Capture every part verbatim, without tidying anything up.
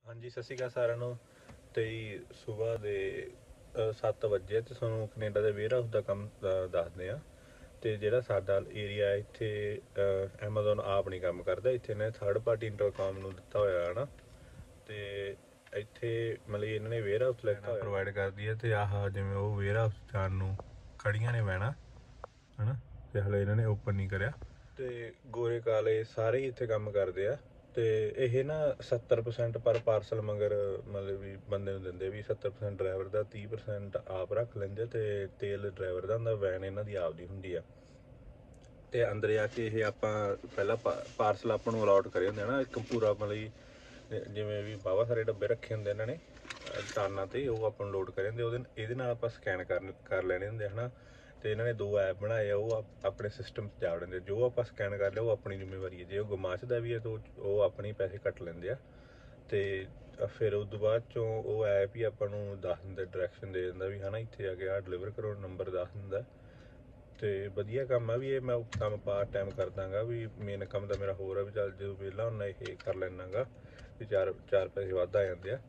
ਹਾਂਜੀ, ਸਤਿ ਸ਼੍ਰੀ ਅਕਾਲ ਸਾਰਿਆਂ ਨੂੰ। ਤੇ ਜੀ ਸੁਬਾਹ ਦੇ ਸੱਤ ਵਜੇ ਤੇ ਤੁਹਾਨੂੰ ਕੈਨੇਡਾ ਦੇ ਵੇਅਰ ਹਾਊਸ ਦਾ ਕੰਮ ਅ, ਦੱਸਦੇ ਆ। ਤੇ ਜਿਹੜਾ ਸਾਡਾ ਏਰੀਆ ਇੱਥੇ ਐਮਾਜ਼ੋਨ ਆਪ ਨਹੀਂ ਕੰਮ ਕਰਦਾ, ਇੱਥੇ ਇਹਨੇ ਥਰਡ ਪਾਰਟੀ ਇੰਟਰਕਾਮ ਨੂੰ ਦਿੱਤਾ ਹੋਇਆ ਹੈ ਨਾ। ਤੇ ਇੱਥੇ ਮਤਲਬ ਇਹਨਾਂ ਨੇ ਵੇਅਰ ਹਾਊਸ ਲੈਣਾ ਪ੍ਰੋਵਾਈਡ ਕਰਦੀ ਹੈ। ਤੇ ਆਹ ਜਿਵੇਂ ਉਹ ਵੇਅਰ ਹਾਊਸ ਜਾਣ ਨੂੰ ਖੜੀਆਂ ਨੇ ਵੈਣਾ ਹੈ ਨਾ, ਤੇ ਹਲੇ ਇਹਨਾਂ ਨੇ ਓਪਨ ਨਹੀਂ ਕਰਿਆ। ਤੇ ਗੋਰੇ ਕਾਲੇ ਸਾਰੇ ਹੀ ਇੱਥੇ ਕੰਮ ਕਰਦੇ ਆ। ਤੇ ਇਹ ਨਾ ਸੱਤਰ ਪਰਸੈਂਟ ਪਰ ਪਾਰਸਲ ਮਗਰ ਮਤਲਬ ਵੀ ਬੰਦੇ ਨੂੰ ਦਿੰਦੇ ਵੀ ਸੱਤਰ ਪਰਸੈਂਟ ਡਰਾਈਵਰ ਦਾ, ਤੀਹ ਪਰਸੈਂਟ ਆਪ ਰੱਖ ਲੈਂਦੇ ਤੇ ਤੇਲ ਡਰਾਈਵਰ ਦਾ ਹੁੰਦਾ। ਵੈਨ ਇਹਨਾਂ ਦੀ ਆਪਦੀ ਹੁੰਦੀ ਆ। ਤੇ ਅੰਦਰ ਜਾ ਕੇ ਇਹ ਆਪਾਂ ਪਹਿਲਾਂ ਪਾ ਪਾਰਸਲ ਆਪਾਂ ਨੂੰ ਅਲਾਉਟ ਕਰੇ ਹੁੰਦੇ ਆ ਨਾ, ਇੱਕ ਪੂਰਾ ਮਤਲਬ ਜਿਵੇਂ ਵੀ ਵਾਹਵਾ ਸਾਰੇ ਡੱਬੇ ਰੱਖੇ ਹੁੰਦੇ ਇਹਨਾਂ ਨੇ ਟਾਨਾਂ ਤੇ, ਉਹ ਆਪਾਂ ਨੂੰ ਲੋਡ ਕਰੇ ਹੁੰਦੇ। ਉਹਦੇ ਇਹਦੇ ਨਾਲ ਆਪਾਂ ਸਕੈਨ ਕਰ ਕਰ ਲੈਣੇ ਹੁੰਦੇ ਹੈ ਨਾ। ਤੇ ਇਹਨਾਂ ਨੇ ਦੋ ਐਪ ਬਣਾਏ ਆ, ਉਹ ਆਪਣੇ ਸਿਸਟਮ 'ਚ ਜਾ ਦਿੰਦੇ। ਜੋ ਆਪਾਂ ਸਕੈਨ ਕਰ ਲਿਆ ਉਹ ਆਪਣੀ ਜ਼ਿੰਮੇਵਾਰੀ ਹੈ। ਜੇ ਉਹ ਗੁਆਚਦਾ ਵੀ ਹੈ ਤਾਂ ਉਹ ਆਪਣੇ ਪੈਸੇ ਕੱਟ ਲੈਂਦੇ ਆ। ਤੇ ਫਿਰ ਉਸ ਤੋਂ ਬਾਅਦ 'ਚੋਂ ਉਹ ਐਪ ਹੀ ਆਪਾਂ ਨੂੰ ਦੱਸ ਦਿੰਦਾ, ਡਾਇਰੈਕਸ਼ਨ ਦੇ ਦਿੰਦਾ ਵੀ ਹੈ ਨਾ ਇੱਥੇ ਆ ਕੇ ਆਹ ਡਿਲੀਵਰ ਕਰੋ, ਨੰਬਰ ਦੱਸ ਦਿੰਦਾ। ਤੇ ਵਧੀਆ ਕੰਮ ਆ ਵੀ ਇਹ। ਮੈਂ ਕੰਮ ਪਾਰਟ ਟਾਈਮ ਕਰਦਾ ਗਾ ਵੀ, ਮੇਨ ਕੰਮ ਤਾਂ ਮੇਰਾ ਹੋਰ ਆ ਵੀ ਚੱਲ ਜਦੋਂ ਵਿਹਲਾ ਹੁੰਦਾ ਇਹ ਕਰ ਲੈਂਦਾ ਗਾ ਵੀ ਚਾਰ ਚਾਰ ਪੈਸੇ ਵੱਧ ਆ ਜਾਂਦੇ ਆ।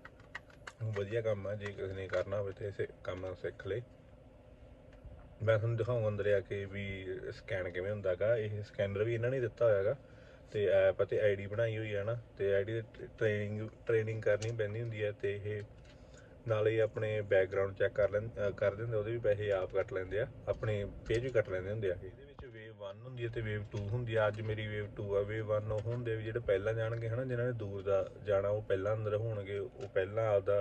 ਵਧੀਆ ਕੰਮ ਆ, ਜੇ ਕਿਸੇ ਨੇ ਕਰਨਾ ਹੋਵੇ ਤਾਂ ਇਸੇ ਕੰਮ ਸਿੱਖ ਲਏ। ਮੈਂ ਤੁਹਾਨੂੰ ਦਿਖਾਊਂਗਾ ਅੰਦਰ ਆ ਕੇ ਵੀ ਸਕੈਨ ਕਿਵੇਂ ਹੁੰਦਾ ਗਾ। ਇਹ ਸਕੈਨਰ ਵੀ ਇਹਨਾਂ ਨੇ ਦਿੱਤਾ ਹੋਇਆ ਗਾ, ਤੇ ਐਪ ਅਤੇ ਆਈ ਡੀ ਬਣਾਈ ਹੋਈ ਹੈ ਨਾ। ਤੇ ਆਈ ਡੀ ਟ੍ਰੇਨਿੰਗ ਟ੍ਰੇਨਿੰਗ ਕਰਨੀ ਪੈਂਦੀ ਹੁੰਦੀ ਹੈ। ਤੇ ਇਹ ਨਾਲੇ ਆਪਣੇ ਬੈਕਗਰਾਊਂਡ ਚੈੱਕ ਕਰ ਲੈਂ ਕਰਦੇ ਹੁੰਦੇ, ਉਹਦੇ ਵੀ ਪੈਸੇ ਆਪ ਕੱਟ ਲੈਂਦੇ ਆ, ਆਪਣੇ ਪੇਜ ਵੀ ਕੱਟ ਲੈਂਦੇ ਹੁੰਦੇ ਆ। ਇਹਦੇ ਵਿੱਚ ਵੇਵ ਵਨ ਹੁੰਦੀ ਹੈ ਤੇ ਵੇਵ ਟੂ ਹੁੰਦੀ ਆ। ਅੱਜ ਮੇਰੀ ਵੇਵ ਟੂ ਆ। ਵੇਵ ਵਨ ਉਹ ਹੁੰਦੇ ਵੀ ਜਿਹੜੇ ਪਹਿਲਾਂ ਜਾਣਗੇ ਹੈ ਨਾ, ਜਿਹਨਾਂ ਨੇ ਦੂਰ ਦਾ ਜਾਣਾ ਉਹ ਪਹਿਲਾਂ ਅੰਦਰ ਹੋਣਗੇ, ਉਹ ਪਹਿਲਾਂ ਆਪਦਾ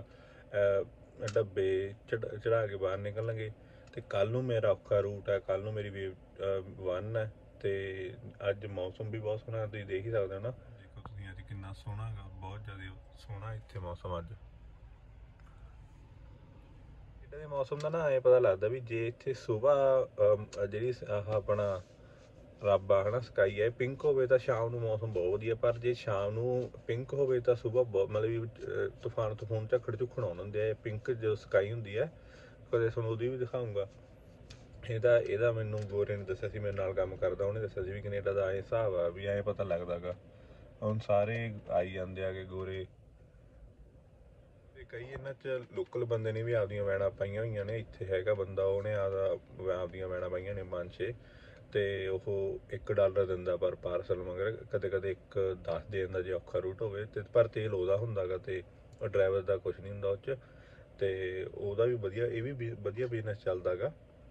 ਡੱਬੇ ਚੜ ਚੜ੍ਹਾ ਕੇ ਬਾਹਰ ਨਿਕਲਣਗੇ। ਤੇ ਕੱਲ੍ਹ ਨੂੰ ਮੇਰਾ ਔਖਾ ਰੂਟ ਹੈ, ਕੱਲ੍ਹ ਨੂੰ ਮੇਰੀ ਵੇਵ ਵਨ ਹੈ। ਤੇ ਅੱਜ ਮੌਸਮ ਵੀ ਬਹੁਤ ਸੋਹਣਾ, ਤੁਸੀਂ ਦੇਖ ਹੀ ਸਕਦੇ ਹੋ ਨਾ। ਦੇਖੋ ਤੁਸੀਂ ਅੱਜ ਕਿੰਨਾ ਸੋਹਣਾ ਗਾ, ਬਹੁਤ ਜ਼ਿਆਦਾ ਸੋਹਣਾ ਇੱਥੇ ਮੌਸਮ ਅੱਜ। ਇੱਦਾਂ ਦੇ ਮੌਸਮ ਦਾ ਨਾ ਐਂ ਪਤਾ ਲੱਗਦਾ ਵੀ ਜੇ ਇੱਥੇ ਸੁਬਾਹ ਜਿਹੜੀ ਆਹ ਆਪਣਾ ਰੱਬ ਆ ਹੈ ਨਾ, ਸਕਾਈ ਹੈ, ਪਿੰਕ ਹੋਵੇ ਤਾਂ ਸ਼ਾਮ ਨੂੰ ਮੌਸਮ ਬਹੁਤ ਵਧੀਆ। ਪਰ ਜੇ ਸ਼ਾਮ ਨੂੰ ਪਿੰਕ ਹੋਵੇ ਤਾਂ ਸੁਬਾਹ ਬਹੁਤ ਮਤਲਬ ਵੀ ਤੂਫਾਨ ਤੂਫਾਨ ਝੱਖੜ ਝੁੱਖੜ ਆਉਣ ਹੁੰਦੇ ਆ। ਪਿੰਕ ਜੋ ਸਕਾਈ ਹੁੰਦੀ ਹੈ, ਕਦੇ ਤੁਹਾਨੂੰ ਉਹਦੀ ਵੀ ਦਿਖਾਊਂਗਾ। ਇਹਦਾ ਇਹਦਾ ਮੈਨੂੰ ਗੋਰੇ ਨੇ ਦੱਸਿਆ ਸੀ, ਮੇਰੇ ਨਾਲ ਕੰਮ ਕਰਦਾ, ਉਹਨੇ ਦੱਸਿਆ ਸੀ ਵੀ ਕੈਨੇਡਾ ਦਾ ਐਂ ਹਿਸਾਬ ਆ ਵੀ ਐਂ ਪਤਾ ਲੱਗਦਾ ਗਾ। ਹੁਣ ਸਾਰੇ ਆਈ ਜਾਂਦੇ ਆ ਕਿ ਗੋਰੇ। ਤੇ ਕਈ ਇਹਨਾਂ 'ਚ ਲੋਕਲ ਬੰਦੇ ਨੇ ਵੀ ਆਪਦੀਆਂ ਵੈਨਾਂ ਪਾਈਆਂ ਹੋਈਆਂ ਨੇ। ਇੱਥੇ ਹੈਗਾ ਬੰਦਾ, ਉਹਨੇ ਆਪਦਾ ਆਪਦੀਆਂ ਵੈਨਾਂ ਪਾਈਆਂ ਨੇ ਪੰਜ ਛੇ। ਤੇ ਉਹ ਇੱਕ ਡਾਲਰ ਦਿੰਦਾ ਪਰ ਪਾਰਸਲ ਮਗਰ, ਕਦੇ ਕਦੇ ਇੱਕ ਦਸ ਦੇ ਦਿੰਦਾ ਜੇ ਔਖਾ ਰੂਟ ਹੋਵੇ। ਤੇ ਪਰ ਤੇਲ ਉਹਦਾ ਹੁੰਦਾ ਗਾ, ਤੇ ਡਰਾਈਵਰ ਦਾ ਕੁਛ ਨਹੀਂ ਹੁੰਦਾ ਉਹ 'ਚ। ਤੇ ਉਹਦਾ ਵੀ ਵਧੀਆ, ਇਹ ਵੀ ਵਧੀਆ ਬਿਜ਼ਨਸ ਚੱਲਦਾ ਗਾ।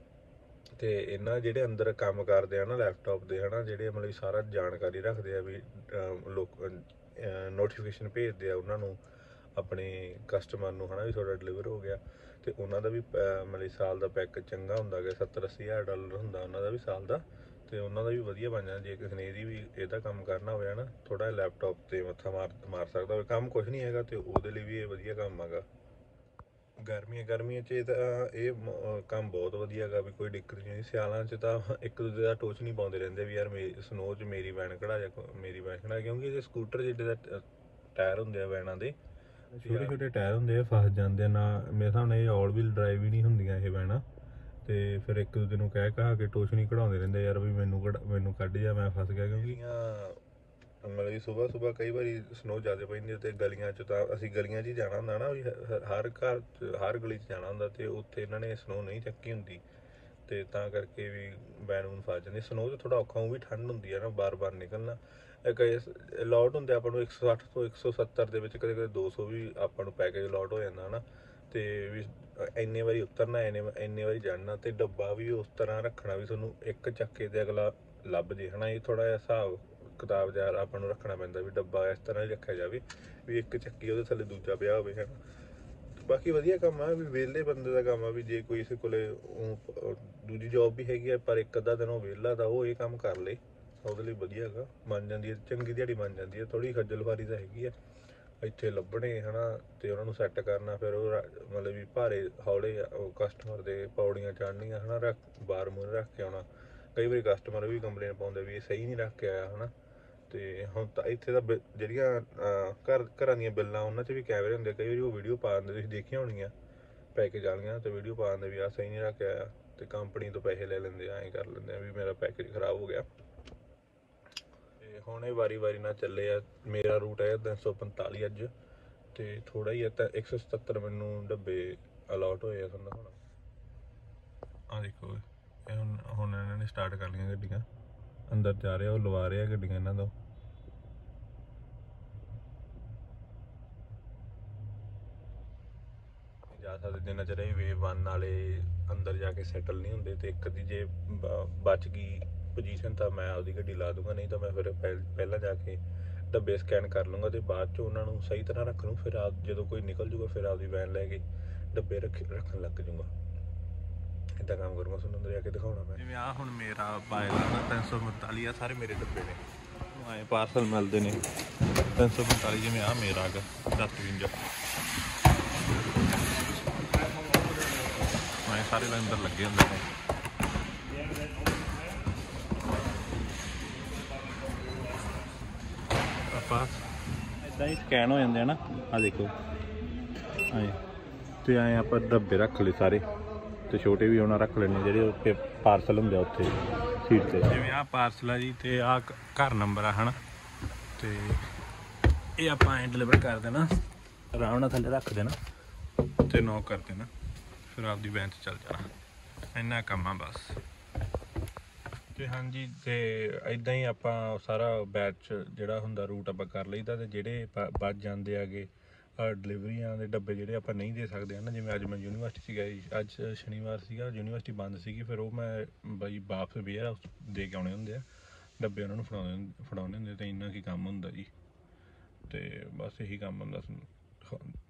ਤੇ ਇਹਨਾਂ ਜਿਹੜੇ ਅੰਦਰ ਕੰਮ ਕਰਦੇ ਆ ਨਾ ਲੈਪਟਾਪ ਦੇ ਹੈ ਨਾ, ਜਿਹੜੇ ਮਤਲਬ ਸਾਰਾ ਜਾਣਕਾਰੀ ਰੱਖਦੇ ਆ ਵੀ ਲੋਕ ਨੋਟੀਫਿਕੇਸ਼ਨ ਭੇਜਦੇ ਆ ਉਹਨਾਂ ਨੂੰ, ਆਪਣੇ ਕਸਟਮਰ ਨੂੰ ਹੈ ਨਾ ਵੀ ਤੁਹਾਡਾ ਡਿਲੀਵਰ ਹੋ ਗਿਆ। ਤੇ ਉਹਨਾਂ ਦਾ ਵੀ ਮਤਲਬ ਸਾਲ ਦਾ ਪੈਕੇਜ ਚੰਗਾ ਹੁੰਦਾ ਗਾ, ਸੱਤਰ ਅੱਸੀ ਹਜ਼ਾਰ ਡਾਲਰ ਹੁੰਦਾ ਉਹਨਾਂ ਦਾ ਵੀ ਸਾਲ ਦਾ। ਤੇ ਉਹਨਾਂ ਦਾ ਵੀ ਵਧੀਆ ਬਣ ਜਾਂਦਾ ਜੇ ਕਿਸੇ ਨੇ ਇਹਦੀ ਵੀ ਇਹਦਾ ਕੰਮ ਕਰਨਾ ਹੋਵੇ ਹੈ ਨਾ, ਥੋੜ੍ਹਾ ਜਿਹਾ ਲੈਪਟਾਪ 'ਤੇ ਮੱਥਾ ਮਾਰ ਮਾਰ ਸਕਦਾ ਹੋਵੇ। ਕੰਮ ਕੁਛ ਨਹੀਂ ਹੈਗਾ ਤੇ ਉਹਦੇ ਲਈ ਵੀ ਇਹ ਵਧੀਆ ਕੰਮ ਹੈਗਾ। ਗਰਮੀਆਂ ਗਰਮੀਆਂ 'ਚ ਤਾਂ ਇਹ ਕੰਮ ਬਹੁਤ ਵਧੀਆ ਹੈਗਾ ਵੀ ਕੋਈ ਦਿੱਕਤ ਨਹੀਂ। ਸਿਆਲਾਂ 'ਚ ਤਾਂ ਇੱਕ ਦੂਜੇ ਦਾ ਟੋਚ ਨਹੀਂ ਪਾਉਂਦੇ ਰਹਿੰਦੇ ਵੀ ਯਾਰ ਮੇ ਸਨੋਅ 'ਚ ਮੇਰੀ ਵੈਨ ਕਢਾ ਜਾ, ਮੇਰੀ ਵੈਨ ਕਢਾ, ਕਿਉਂਕਿ ਇਹਦੇ ਸਕੂਟਰ ਜਿੱਡੇ ਦਾ ਟਾਇਰ ਹੁੰਦੇ ਆ ਵੈਨਾਂ ਦੇ, ਛੋਟੇ ਛੋਟੇ ਟਾਇਰ ਹੁੰਦੇ ਆ, ਫਸ ਜਾਂਦੇ ਆ ਨਾ। ਮੇਰੇ ਹਿਸਾਬ ਨਾਲ ਇਹ ਆਲ ਵੀਲ ਡਰਾਈਵ ਹੀ ਨਹੀਂ ਹੁੰਦੀਆਂ ਇਹ ਵੈਨਾਂ। ਤੇ ਫਿਰ ਇੱਕ ਦੂਜੇ ਨੂੰ ਕਹਿ ਕਹਾ ਕੇ ਟੋਚ ਨਹੀਂ ਕਢਾਉਂਦੇ ਰਹਿੰਦੇ ਯਾਰ ਵੀ ਮੈਨੂੰ ਕਢ ਮੈਨੂੰ ਕੱਢ ਜਾ, ਮੈਂ ਫਸ ਗਿਆ। ਕਿਉਂਕਿ ਮਤਲਬ ਵੀ ਸੁਬਾਹ ਸੁਬਾਹ ਕਈ ਵਾਰੀ ਸਨੋਅ ਜ਼ਿਆਦਾ ਪੈਂਦੀ ਹੈ। ਤੇ ਗਲੀਆਂ 'ਚ ਤਾਂ ਅਸੀਂ ਗਲੀਆਂ 'ਚ ਹੀ ਜਾਣਾ ਹੁੰਦਾ ਨਾ, ਵੀ ਹਰ ਘਰ 'ਚ ਹਰ ਗਲੀ 'ਚ ਜਾਣਾ ਹੁੰਦਾ। ਤੇ ਉੱਥੇ ਇਹਨਾਂ ਨੇ ਸਨੋਅ ਨਹੀਂ ਚੱਕੀ ਹੁੰਦੀ, ਤੇ ਤਾਂ ਕਰਕੇ ਵੀ ਵੈਨ ਵੂਨ ਫਸ ਜਾਂਦੀ। ਸਨੋਅ 'ਚ ਥੋੜ੍ਹਾ ਔਖਾ, ਉਹ ਵੀ ਠੰਡ ਹੁੰਦੀ ਹੈ ਨਾ, ਬਾਰ ਬਾਰ ਨਿਕਲਣਾ। ਕਈ ਅਲਾਟ ਹੁੰਦੇ ਆਪਾਂ ਨੂੰ ਇੱਕ ਸੌ ਸੱਠ ਤੋਂ ਇੱਕ ਸੌ ਸੱਤਰ ਦੇ ਵਿੱਚ, ਕਦੇ ਕਦੇ ਦੋ ਸੌ ਵੀ ਆਪਾਂ ਨੂੰ ਪੈਕੇਜ ਅਲਾਟ ਹੋ ਜਾਂਦਾ ਹੈ ਨਾ। ਤੇ ਵੀ ਇੰਨੇ ਵਾਰੀ ਉਤਰਨਾ, ਇੰਨੇ ਇੰਨੇ ਵਾਰੀ ਚੜ੍ਹਨਾ, ਤੇ ਡੱਬਾ ਵੀ ਉਸ ਤਰ੍ਹਾਂ ਰੱਖਣਾ ਵੀ ਤੁਹਾਨੂੰ ਇੱਕ ਚੱਕੇ 'ਤੇ ਅਗਲਾ ਲੱਭ ਜੇ ਹੈ ਨਾ। ਇਹ ਥੋੜ੍ਹਾ ਜਿਹਾ ਹਿਸਾਬ ਕਿਤਾਬ ਜਿਹਾ ਆਪਾਂ ਨੂੰ ਰੱਖਣਾ ਪੈਂਦਾ ਵੀ ਡੱਬਾ ਇਸ ਤਰ੍ਹਾਂ ਹੀ ਰੱਖਿਆ ਜਾਵੇ ਵੀ ਇੱਕ ਚੱਕੀ ਉਹਦੇ ਥੱਲੇ ਦੂਜਾ ਪਿਆ ਹੋਵੇ ਹੈ ਨਾ। ਬਾਕੀ ਵਧੀਆ ਕੰਮ ਆ ਵੀ, ਵਿਹਲੇ ਬੰਦੇ ਦਾ ਕੰਮ ਆ ਵੀ ਜੇ ਕੋਈ ਕਿਸੇ ਕੋਲੇ ਦੂਜੀ ਜੋਬ ਵੀ ਹੈਗੀ ਆ ਪਰ ਇੱਕ ਅੱਧਾ ਦਿਨ ਉਹ ਵਿਹਲਾ ਤਾਂ ਉਹ ਇਹ ਕੰਮ ਕਰ ਲਏ, ਉਹਦੇ ਲਈ ਵਧੀਆ ਹੈਗਾ। ਬਣ ਜਾਂਦੀ ਹੈ, ਚੰਗੀ ਦਿਹਾੜੀ ਬਣ ਜਾਂਦੀ ਹੈ। ਥੋੜ੍ਹੀ ਖੱਜਲ ਖੁਆਰੀ ਤਾਂ ਹੈਗੀ ਆ ਇੱਥੇ ਲੱਭਣੇ ਹੈ ਨਾ, ਤੇ ਉਹਨਾਂ ਨੂੰ ਸੈੱਟ ਕਰਨਾ। ਫਿਰ ਉਹ ਮਤਲਬ ਵੀ ਭਾਰੇ ਹੌਲੇ ਉਹ ਕਸਟਮਰ ਦੇ ਪੌੜੀਆਂ ਚੜ੍ਹਨੀਆਂ ਹੈ ਨਾ, ਰੱਖ ਬਾਰ ਮੂਹਰੇ ਰੱਖ ਕੇ ਆਉਣਾ। ਕਈ ਵਾਰੀ ਕਸਟਮਰ ਵੀ ਕੰਪਲੇਨ ਪਾਉਂਦੇ ਵੀ ਇਹ ਸਹੀ ਨਹੀਂ ਰੱਖ ਕੇ ਆਇਆ ਹੈ ਨਾ। ਤੇ ਹੁਣ ਤਾਂ ਇੱਥੇ ਤਾਂ ਬ ਜਿਹੜੀਆਂ ਘਰ ਘਰਾਂ ਦੀਆਂ ਬਿੱਲਾਂ ਉਹਨਾਂ 'ਚ ਵੀ ਕੈਮਰੇ ਹੁੰਦੇ, ਕਈ ਵਾਰੀ ਉਹ ਵੀਡੀਓ ਪਾ ਦਿੰਦੇ, ਤੁਸੀਂ ਦੇਖੀਆਂ ਹੋਣਗੀਆਂ ਪੈਕੇਜ ਵਾਲੀਆਂ, ਤੇ ਵੀਡੀਓ ਪਾ ਦਿੰਦੇ ਵੀ ਆਹ ਸਹੀ ਨਹੀਂ ਰੱਖ ਕੇ ਆਇਆ। ਤੇ ਕੰਪਨੀ ਤੋਂ ਪੈਸੇ ਲੈ ਲੈਂਦੇ ਆ, ਐਂ ਕਰ ਲੈਂਦੇ ਆ ਵੀ ਮੇਰਾ ਪੈਕੇਜ ਖਰਾਬ ਹੋ ਗਿਆ। ਤੇ ਹੁਣ ਇਹ ਵਾਰੀ ਵਾਰੀ ਨਾਲ ਚੱਲੇ ਆ। ਮੇਰਾ ਰੂਟ ਹੈ ਤਿੰਨ ਸੌ ਪੰਤਾਲੀ ਅੱਜ, ਤੇ ਥੋੜਾ ਹੀ ਹੈ ਤਾਂ ਇੱਕ ਸੌ ਸਤੱਤਰ ਮੈਨੂੰ ਡੱਬੇ ਅਲਾਟ ਹੋਏ ਆ ਤੁਹਾਨੂੰ ਹੁਣ। ਆ ਦੇਖੋ ਇਹ ਹੁਣ ਹੁਣ ਇਹਨਾਂ ਨੇ ਸਟਾਰਟ ਕਰ ਲਈਆਂ ਗੱਡੀਆਂ, ਅੰਦਰ ਜਾ ਰਹੇ ਆ, ਉਹ ਲਵਾ ਰਹੇ ਆ ਗੱਡੀਆਂ ਇਹਨਾਂ ਤੋਂ। ਜਾ ਸਕਦੇ ਜਿੰਨਾ ਚਿਰ ਇਹ ਵੇਵ ਵਨ ਵਾਲੇ ਅੰਦਰ ਜਾ ਕੇ ਸੈਟਲ ਨਹੀਂ ਹੁੰਦੇ। ਤੇ ਇੱਕ ਦੀ ਜੇ ਬਚ ਗਈ ਪੋਜੀਸ਼ਨ ਤਾਂ ਮੈਂ ਆਪਦੀ ਗੱਡੀ ਲਾ ਦੂੰਗਾ, ਨਹੀਂ ਤਾਂ ਮੈਂ ਫਿਰ ਪਹਿਲਾਂ ਜਾ ਕੇ ਡੱਬੇ ਸਕੈਨ ਕਰ ਲੂੰਗਾ ਤੇ ਬਾਅਦ 'ਚ ਉਹਨਾਂ ਨੂੰ ਸਹੀ ਤਰ੍ਹਾਂ ਰੱਖ ਲੂੰ। ਫਿਰ ਆਪ ਜਦੋਂ ਕੋਈ ਨਿਕਲ ਜੂਗਾ ਫਿਰ ਆਪਦੀ ਵੈਨ ਲੈ ਕੇ ਡੱਬੇ ਰੱਖ ਰੱਖਣ ਲੱਗ ਜੂੰਗਾ। ਇੱਦਾਂ ਕੰਮ ਕਰੂੰਗਾ, ਤੁਹਾਨੂੰ ਅੰਦਰ ਜਾ ਕੇ ਦਿਖਾਉਣਾ ਮੈਂ। ਜਿਵੇਂ ਆਹ ਹੁਣ ਮੇਰਾ ਬਾਇਲਾ ਦਾ ਤਿੰਨ ਸੌ ਪੰਤਾਲੀ ਆ, ਸਾਰੇ ਮੇਰੇ ਡੱਬੇ ਨੇ ਆਏ ਪਾਰਸਲ ਮਿਲਦੇ ਨੇ ਤਿੰਨ ਸੌ ਪੰਤਾਲੀ। ਜਿਵੇਂ ਆਹ ਮੇਰਾ ਹੈਗਾ ਦਸ ਮੈਂ ਸਾਰੇ ਦੇ ਅੰਦਰ ਲੱਗੇ ਹੁੰਦੇ ਨੇ। ਆਪਾਂ ਇੱਦਾਂ ਹੀ ਸਕੈਨ ਹੋ ਜਾਂਦੇ ਆ ਨਾ, ਆਹ ਦੇਖੋ ਆਏ ਤੇ ਆਏ ਆਪਾਂ ਡੱਬੇ ਰੱਖ ਲਏ ਸਾਰੇ, ਤੇ ਛੋਟੇ ਵੀ ਉਹਨਾਂ ਰੱਖ ਲੈਣੇ ਜਿਹੜੇ ਉੱਤੇ ਪਾਰਸਲ ਹੁੰਦੇ ਆ ਉੱਥੇ ਸੀਟ ਤੇ। ਜਿਵੇਂ ਆਹ ਪਾਰਸਲ ਆ ਜੀ, ਤੇ ਆਹ ਘਰ ਨੰਬਰ ਆ ਹੈ ਨਾ, ਤੇ ਇਹ ਆਪਾਂ ਐਂ ਡਿਲੀਵਰ ਕਰ ਦੇਣਾ, ਆਰਾਮ ਨਾਲ ਥੱਲੇ ਰੱਖ ਦੇਣਾ ਤੇ ਨੌਕ ਕਰ ਦੇਣਾ, ਫਿਰ ਆਪਦੀ ਵੈਨ 'ਚ ਚੱਲ ਜਾਣਾ। ਇੰਨਾ ਕੰਮ ਆ ਬਸ। ਤੇ ਹਾਂਜੀ, ਤੇ ਇੱਦਾਂ ਹੀ ਆਪਾਂ ਸਾਰਾ ਬੈਚ ਜਿਹੜਾ ਹੁੰਦਾ ਰੂਟ ਆਪਾਂ ਕਰ ਲਈਦਾ। ਤੇ ਜਿਹੜੇ ਬਚ ਜਾਂਦੇ ਹੈਗੇ ਡਿਲੀਵਰੀਆਂ ਦੇ ਡੱਬੇ ਜਿਹੜੇ ਆਪਾਂ ਨਹੀਂ ਦੇ ਸਕਦੇ ਹਨ, ਜਿਵੇਂ ਅੱਜ ਮੈਂ ਯੂਨੀਵਰਸਿਟੀ ਸੀਗਾ ਜੀ, ਅੱਜ ਸ਼ਨੀਵਾਰ ਸੀਗਾ, ਯੂਨੀਵਰਸਿਟੀ ਬੰਦ ਸੀਗੀ, ਫਿਰ ਉਹ ਮੈਂ ਬਈ ਵਾਪਸ ਵੇਅਰ ਹਾਊਸ ਦੇ ਕੇ ਆਉਣੇ ਹੁੰਦੇ ਆ ਡੱਬੇ, ਉਹਨਾਂ ਨੂੰ ਫੜਾਉਣੇ ਫੜਾਉਣੇ ਹੁੰਦੇ। ਤੇ ਇੰਨਾ ਕੀ ਕੰਮ ਹੁੰਦਾ ਜੀ, ਤੇ ਬਸ ਇਹੀ ਕੰਮ ਹੁੰਦਾ।